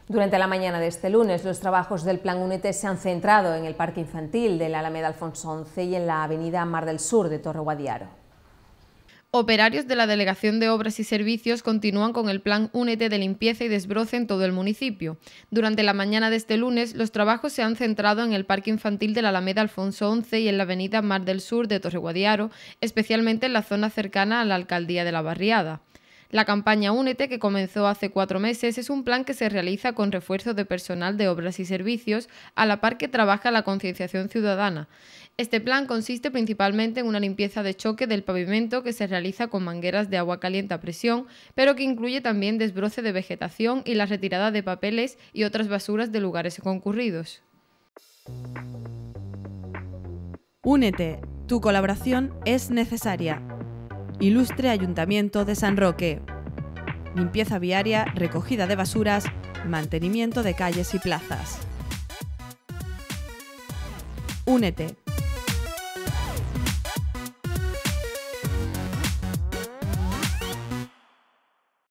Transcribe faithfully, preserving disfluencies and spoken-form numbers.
Durante la mañana de este lunes, los trabajos del Plan Únete se han centrado en el Parque Infantil de la Alameda Alfonso once y en la Avenida Mar del Sur de Torre Guadiaro. Operarios de la Delegación de Obras y Servicios continúan con el Plan Únete de limpieza y desbroce en todo el municipio. Durante la mañana de este lunes, los trabajos se han centrado en el Parque Infantil de la Alameda Alfonso once y en la Avenida Mar del Sur de Torre Guadiaro, especialmente en la zona cercana a la Alcaldía de la Barriada. La campaña Únete, que comenzó hace cuatro meses, es un plan que se realiza con refuerzo de personal de obras y servicios, a la par que trabaja la concienciación ciudadana. Este plan consiste principalmente en una limpieza de choque del pavimento que se realiza con mangueras de agua caliente a presión, pero que incluye también desbroce de vegetación y la retirada de papeles y otras basuras de lugares concurridos. Únete, tu colaboración es necesaria. Ilustre Ayuntamiento de San Roque. Limpieza viaria, recogida de basuras, mantenimiento de calles y plazas. Únete.